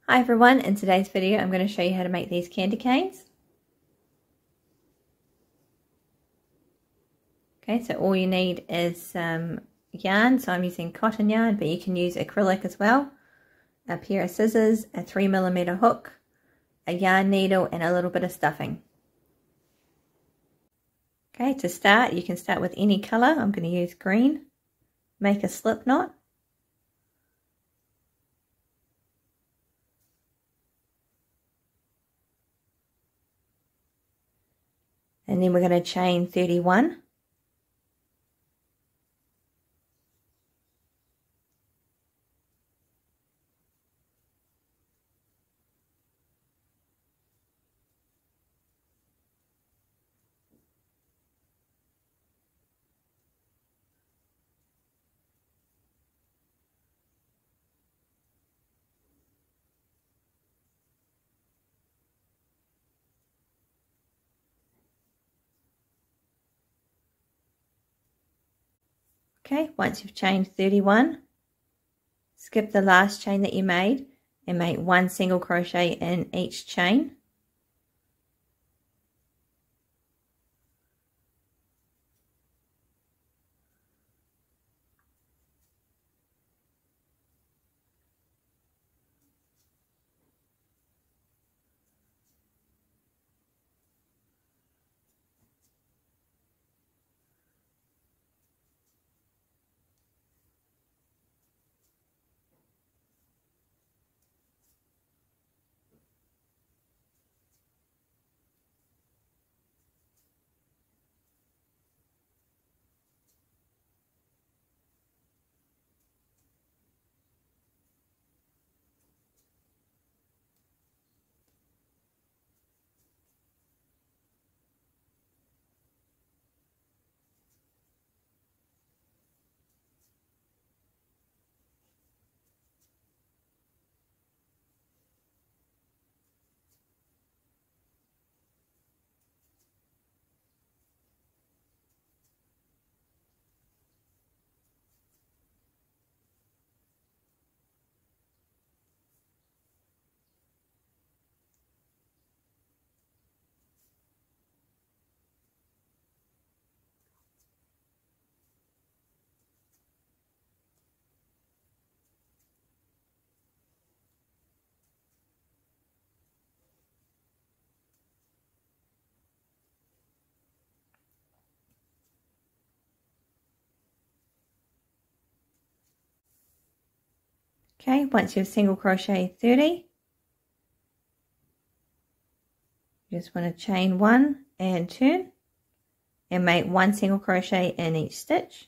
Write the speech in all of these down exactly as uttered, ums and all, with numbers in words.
Hi everyone, in today's video I'm going to show you how to make these candy canes. Okay, so all you need is some yarn, so I'm using cotton yarn, but you can use acrylic as well, a pair of scissors, a three millimeter hook, a yarn needle and a little bit of stuffing. Okay, to start you can start with any colour. I'm going to use green. Make a slip knot. And then we're going to chain thirty-one. Okay, once you've chained thirty-one, skip the last chain that you made and make one single crochet in each chain. Okay, once you've single crochet thirty, you just want to chain one and turn and make one single crochet in each stitch.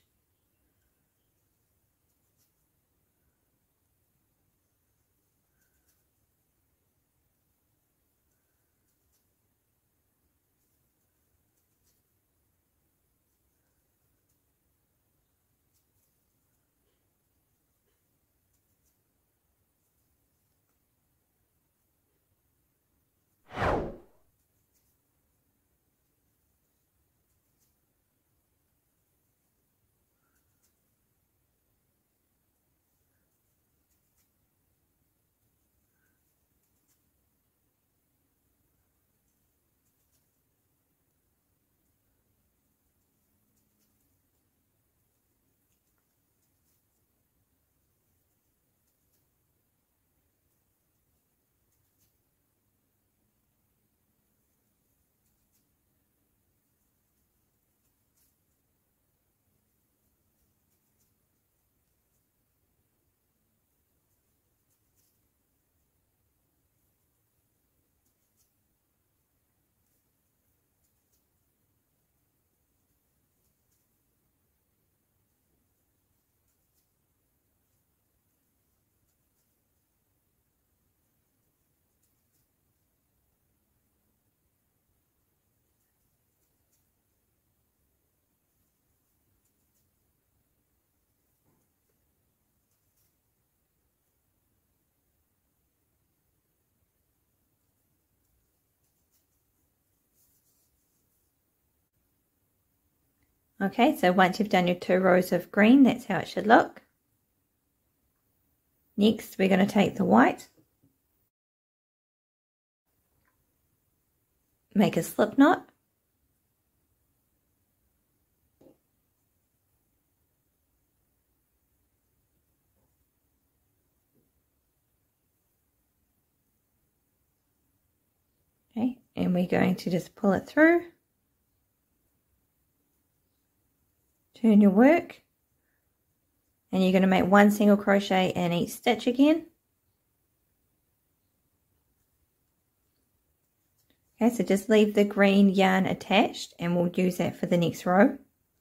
Okay, so once you've done your two rows of green, that's how it should look. Next, we're going to take the white make a slip knot. Okay, and we're going to just pull it through. Turn your work, and you're going to make one single crochet in each stitch again. Okay, so just leave the green yarn attached and we'll use that for the next row.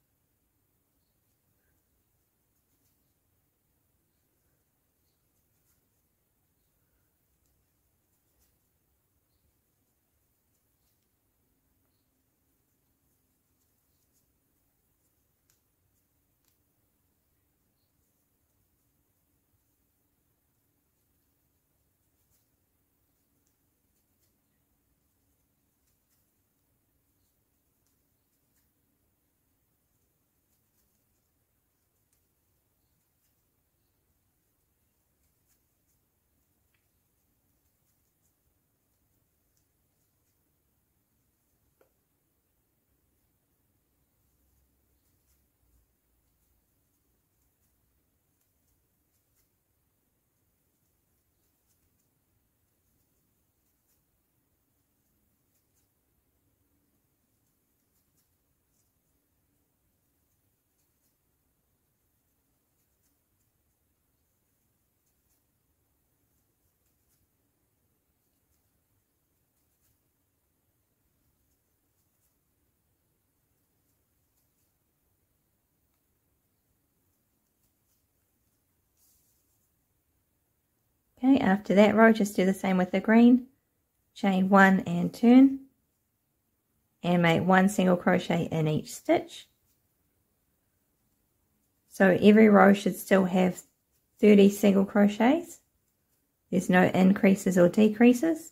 Okay, after that row, just do the same with the green. Chain one and turn, and make one single crochet in each stitch. So every row should still have thirty single crochets. There's no increases or decreases.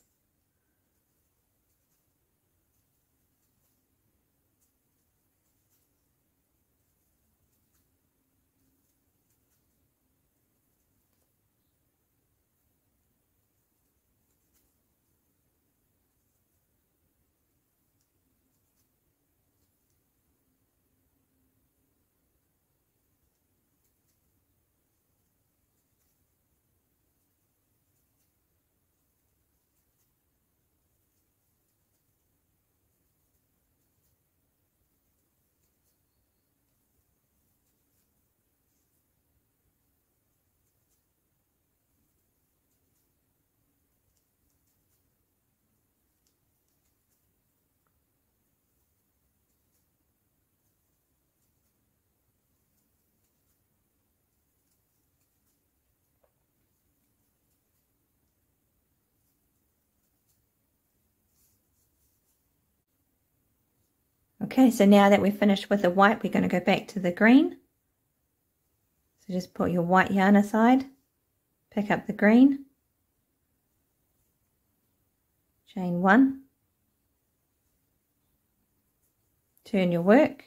Okay, so now that we're finished with the white, we're going to go back to the green. So just put your white yarn aside, pick up the green, chain one, turn your work.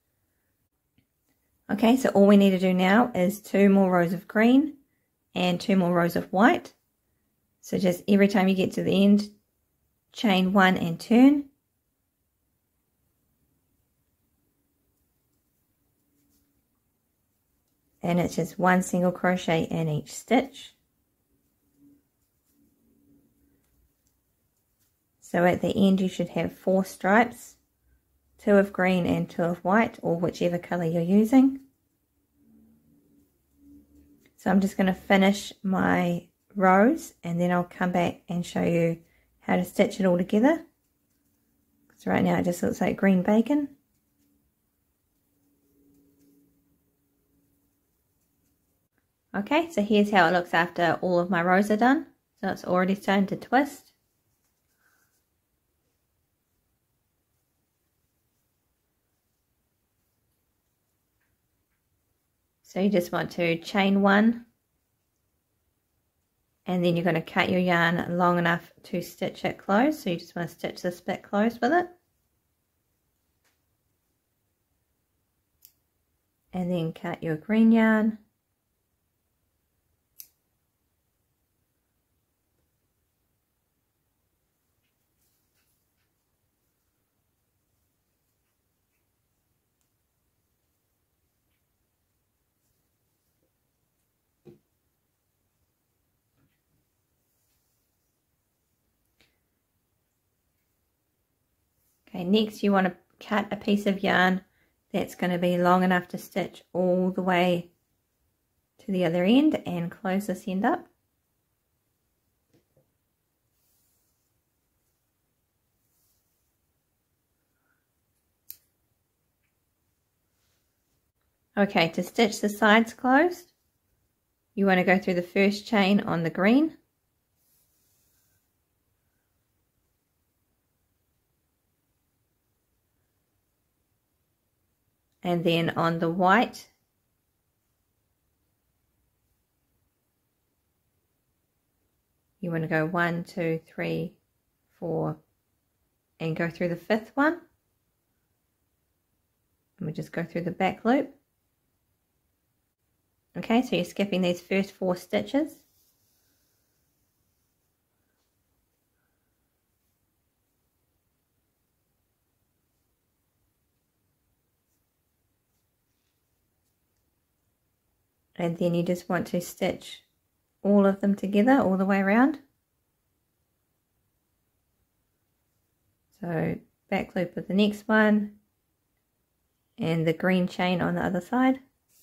Okay, so all we need to do now is two more rows of green and two more rows of white. So just every time you get to the end, chain one and turn. And it's just one single crochet in each stitch. So at the end you should have four stripes, two of green and two of white, or whichever color you're using. So I'm just going to finish my rows and then I'll come back and show you how to stitch it all together. So right now it just looks like green bacon. Okay, so here's how it looks after all of my rows are done. So it's already starting to twist. So you just want to chain one, and then you're going to cut your yarn long enough to stitch it close. So you just want to stitch this bit close with it. And then cut your green yarn. Okay, next you want to cut a piece of yarn that's going to be long enough to stitch all the way to the other end and close this end up. Okay, to stitch the sides closed, you want to go through the first chain on the green, and then on the white you want to go one, two, three, four, and go through the fifth one. And we just go through the back loop. Okay, so you're skipping these first four stitches. And then you just want to stitch all of them together all the way around. So back loop with the next one and the green chain on the other side.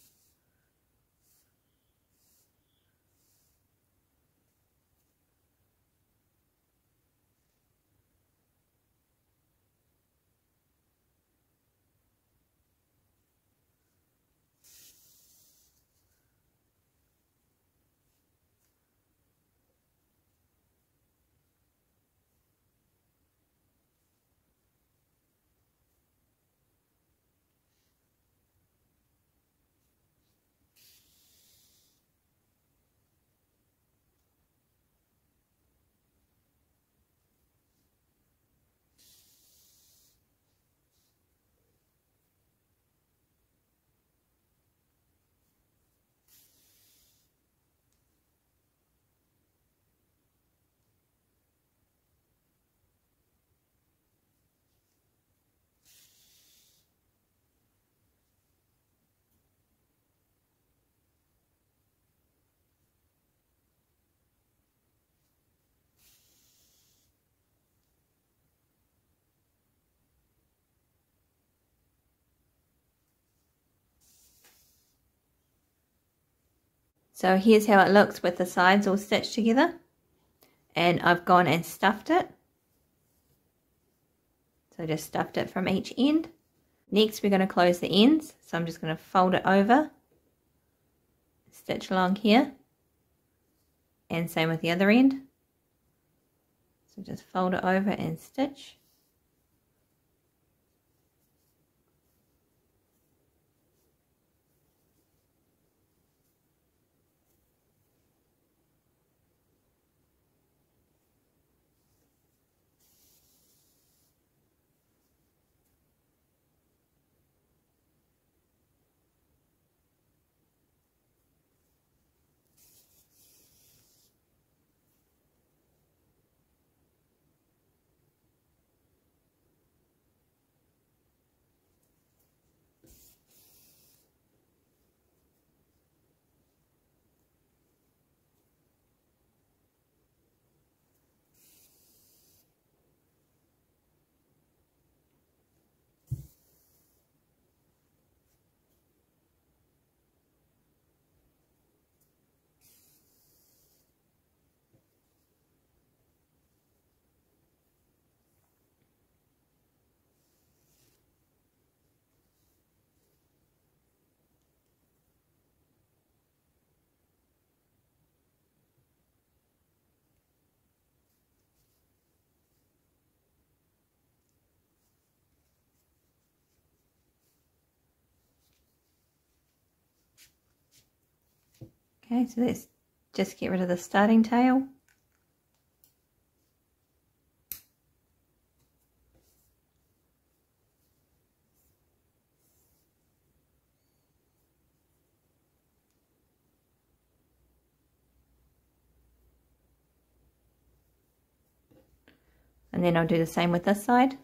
So here's how it looks with the sides all stitched together, and I've gone and stuffed it. So just stuffed it from each end. Next we're going to close the ends, so I'm just going to fold it over, stitch along here, and same with the other end. So just fold it over and stitch. Okay, so let's just get rid of the starting tail. And then I'll do the same with this side.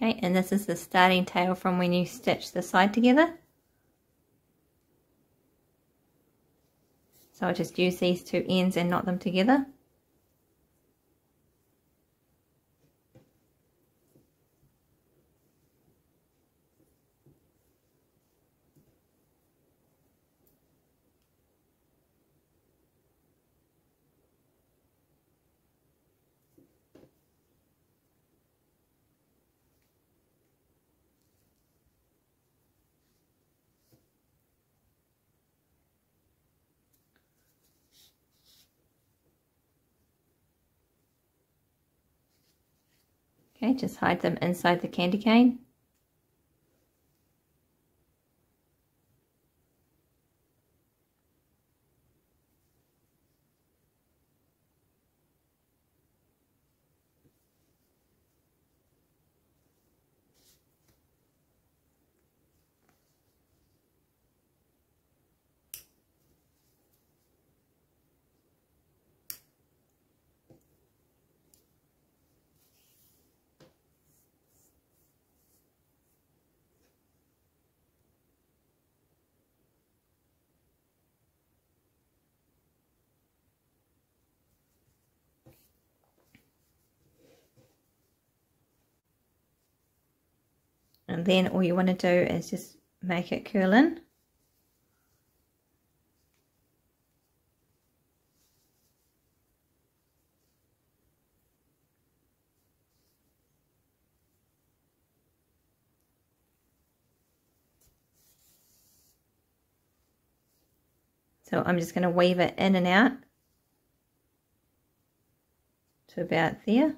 Okay, and this is the starting tail from when you stitch the side together. So I'll just use these two ends and knot them together. Okay, just hide them inside the candy cane. And then all you want to do is just make it curl in. So I'm just going to weave it in and out to about there.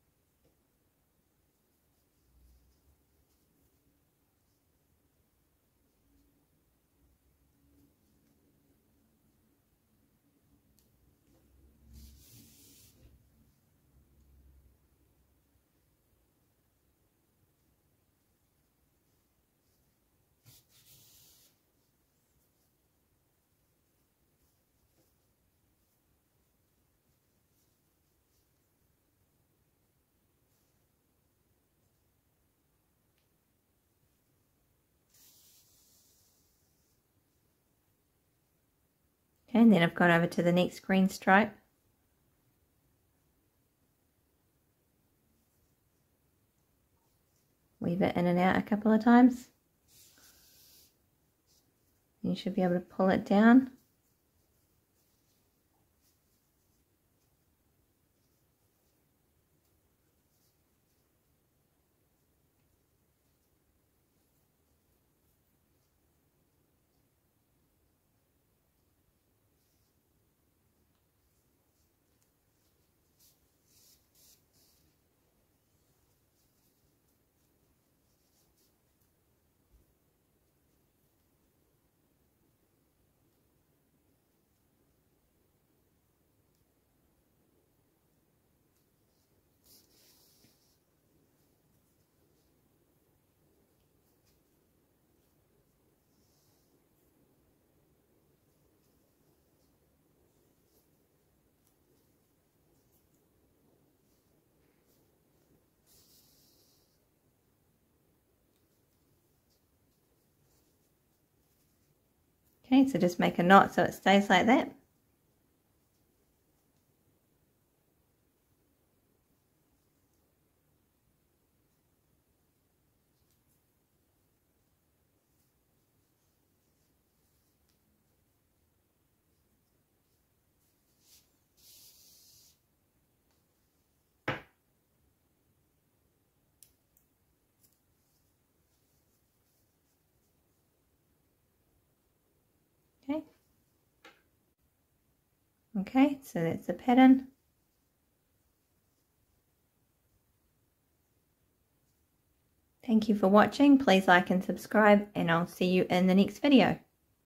Okay, and then I've gone over to the next green stripe. Weave it in and out a couple of times. You should be able to pull it down. Okay, so just make a knot so it stays like that. Okay. Okay, so that's the pattern. Thank you for watching. Please like and subscribe, and I'll see you in the next video.